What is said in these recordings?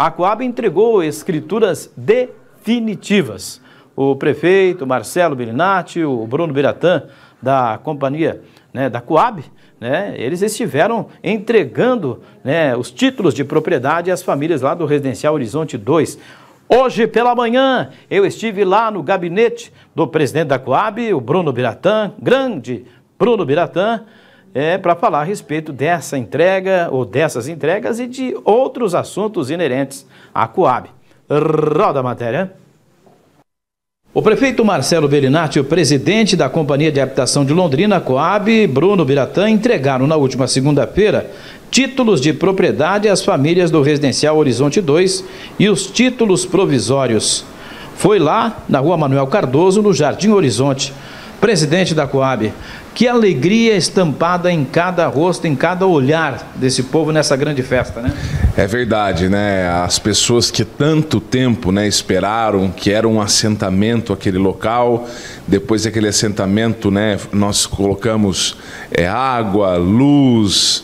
a Coab entregou escrituras definitivas. O prefeito Marcelo Bellinati, o Bruno Biratã, da companhia, né, da Coab, né, eles estiveram entregando, né, os títulos de propriedade às famílias lá do Residencial Horizonte 2. Hoje pela manhã eu estive lá no gabinete do presidente da Coab, o Bruno Biratã, grande Bruno Biratã, para falar a respeito dessa entrega ou dessas entregas e de outros assuntos inerentes à Coab. Roda a matéria. O prefeito Marcelo Bellinati e o presidente da Companhia de Habitação de Londrina, Coab, Bruno Biratã, entregaram na última segunda-feira títulos de propriedade às famílias do Residencial Horizonte 2 e os títulos provisórios. Foi lá, na Rua Manuel Cardoso, no Jardim Horizonte. Presidente da Coab, que alegria estampada em cada rosto, em cada olhar desse povo nessa grande festa, né? É verdade, né? As pessoas que tanto tempo, né, esperaram, que era um assentamento aquele local, depois daquele assentamento, né, nós colocamos água, luz,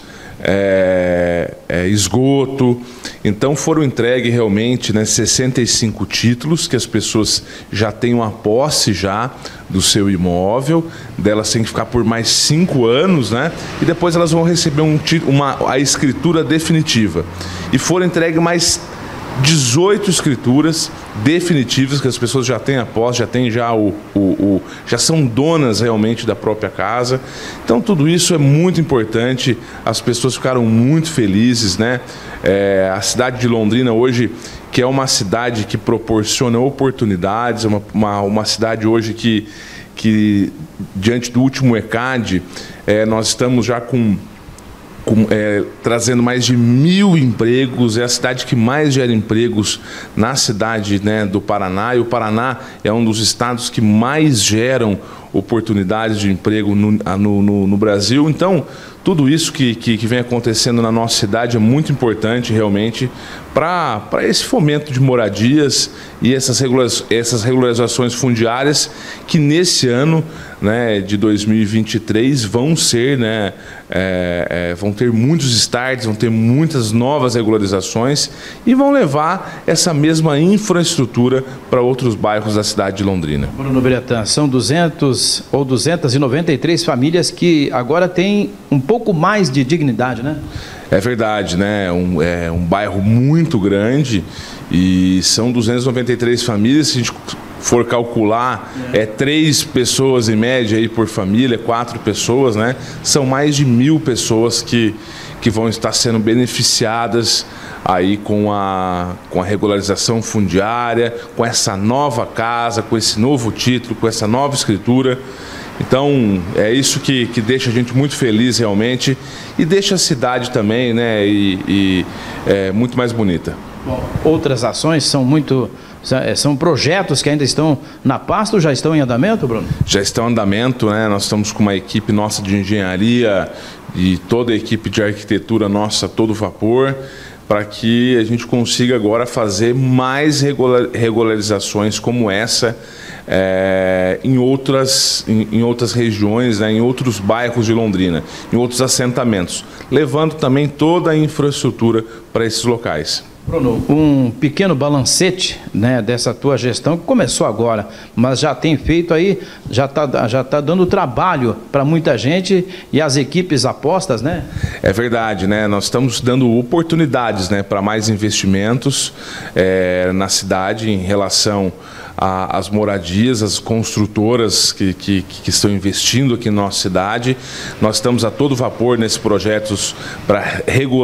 esgoto. Então foram entregues realmente, né, 65 títulos que as pessoas já têm uma posse já do seu imóvel, delas têm que ficar por mais 5 anos, né? E depois elas vão receber a escritura definitiva. E foram entregues mais 18 escrituras definitivas que as pessoas já têm a posse, já têm já são donas realmente da própria casa. Então tudo isso é muito importante, as pessoas ficaram muito felizes, né? A cidade de Londrina hoje, que é uma cidade que proporciona oportunidades, uma cidade hoje que diante do último ECAD, nós estamos já trazendo mais de 1.000 empregos, é a cidade que mais gera empregos na cidade, né, do Paraná, e o Paraná é um dos estados que mais geram oportunidades de emprego no Brasil. Então, tudo isso que vem acontecendo na nossa cidade é muito importante realmente para esse fomento de moradias e essas regularizações fundiárias que nesse ano, né, de 2023 vão ser, né, vão ter muitos starts, vão ter muitas novas regularizações e vão levar essa mesma infraestrutura para outros bairros da cidade de Londrina. Bruno Biratã, são 293 famílias que agora têm um pouco mais de dignidade, né? É verdade, né? É um bairro muito grande e são 293 famílias. Se a gente for calcular, 3 pessoas em média aí por família, 4 pessoas, né? São mais de 1.000 pessoas que vão estar sendo beneficiadas aí com a regularização fundiária, com essa nova casa, com esse novo título, com essa nova escritura. Então, é isso que deixa a gente muito feliz realmente e deixa a cidade também, né, muito mais bonita. Bom, outras ações são projetos que ainda estão na pasta ou já estão em andamento, Bruno? Já estão em andamento, né? Nós estamos com uma equipe nossa de engenharia e toda a equipe de arquitetura nossa a todo vapor, para que a gente consiga agora fazer mais regularizações como essa em outras regiões, né, em outros bairros de Londrina, em outros assentamentos, levando também toda a infraestrutura para esses locais. Bruno, um pequeno balancete, né, dessa tua gestão que começou agora, mas já tem feito aí, já tá dando trabalho para muita gente e as equipes apostas, né? É verdade, né? Nós estamos dando oportunidades, né, para mais investimentos na cidade em relação às moradias, as construtoras que estão investindo aqui na nossa cidade. Nós estamos a todo vapor nesses projetos para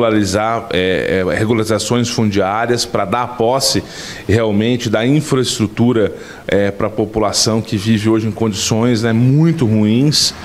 regularizações fundiárias, para dar posse realmente da infraestrutura para a população que vive hoje em condições, né, muito ruins.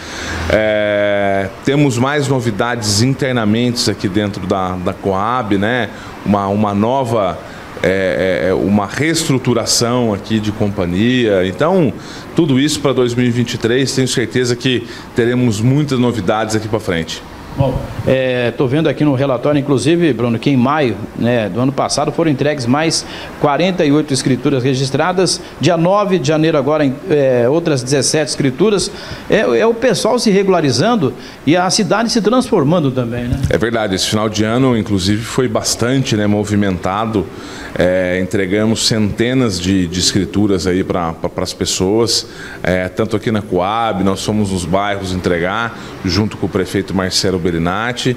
Temos mais novidades internamente aqui dentro da Coab, né? Uma nova uma reestruturação aqui de companhia. Então, tudo isso para 2023, tenho certeza que teremos muitas novidades aqui para frente. Bom, estou vendo aqui no relatório, inclusive, Bruno, que em maio, né, do ano passado foram entregues mais 48 escrituras registradas. Dia 9 de janeiro agora, outras 17 escrituras. É o pessoal se regularizando e a cidade se transformando também, né? É verdade, esse final de ano, inclusive, foi bastante, né, movimentado. Entregamos centenas de escrituras aí para as pessoas, tanto aqui na Coab, nós fomos nos bairros entregar, junto com o prefeito Marcelo Berinatti.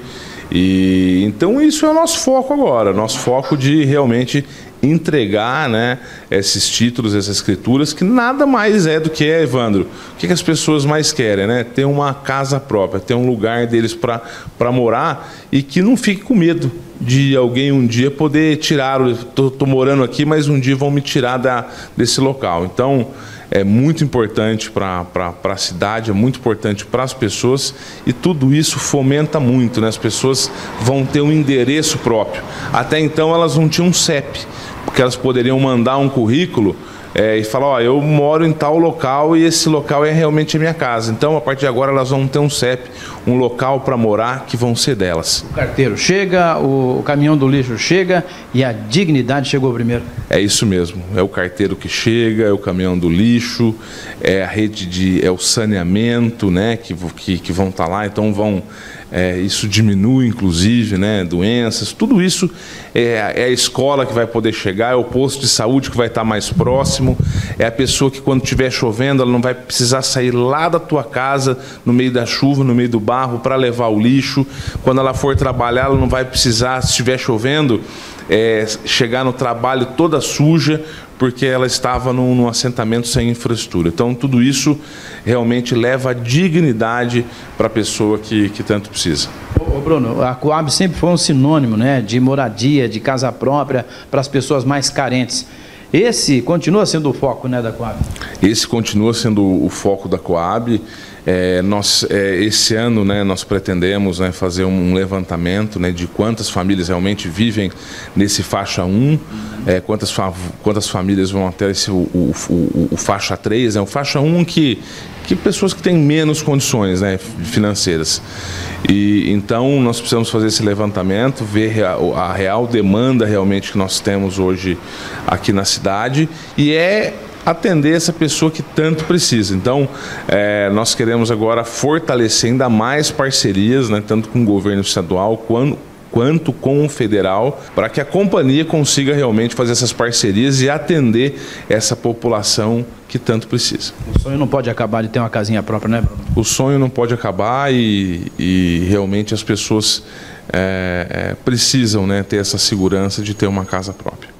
E então isso é o nosso foco agora, nosso foco de realmente entregar, né, esses títulos, essas escrituras, que nada mais é do que, Evandro, o que as pessoas mais querem, né? Ter uma casa própria, ter um lugar deles para morar e que não fique com medo de alguém um dia poder tirar, tô morando aqui, mas um dia vão me tirar desse local. Então, é muito importante para a cidade, é muito importante para as pessoas e tudo isso fomenta muito, né? As pessoas vão ter um endereço próprio. Até então elas não tinham um CEP, porque elas poderiam mandar um currículo e falar, ó, eu moro em tal local e esse local é realmente a minha casa. Então, a partir de agora, elas vão ter um CEP, um local para morar que vão ser delas. O carteiro chega, o caminhão do lixo chega e a dignidade chegou primeiro. É isso mesmo, é o carteiro que chega, é o caminhão do lixo, é a rede é o saneamento, né, que vão estar lá, então isso diminui, inclusive, né, doenças, tudo isso é a escola que vai poder chegar, é o posto de saúde que vai estar mais próximo, é a pessoa que quando estiver chovendo, ela não vai precisar sair lá da tua casa, no meio da chuva, no meio do barro, para levar o lixo. Quando ela for trabalhar, ela não vai precisar, se estiver chovendo, chegar no trabalho toda suja, porque ela estava num assentamento sem infraestrutura. Então, tudo isso realmente leva a dignidade para a pessoa que tanto precisa. Ô Bruno, a Coab sempre foi um sinônimo, né, de moradia, de casa própria para as pessoas mais carentes. Esse continua sendo o foco, né, da Coab? Esse continua sendo o foco da Coab. Esse ano, né, nós pretendemos, né, fazer um levantamento, né, de quantas famílias realmente vivem nesse faixa 1, quantas famílias vão até o faixa 3, né, o faixa 1 que pessoas que têm menos condições, né, financeiras. E então nós precisamos fazer esse levantamento, ver a real demanda realmente que nós temos hoje aqui na cidade e atender essa pessoa que tanto precisa. Então, nós queremos agora fortalecer ainda mais parcerias, né, tanto com o governo estadual quanto com o federal, para que a companhia consiga realmente fazer essas parcerias e atender essa população que tanto precisa. O sonho não pode acabar de ter uma casinha própria, né, Bruno? O sonho não pode acabar e realmente as pessoas precisam, né, ter essa segurança de ter uma casa própria.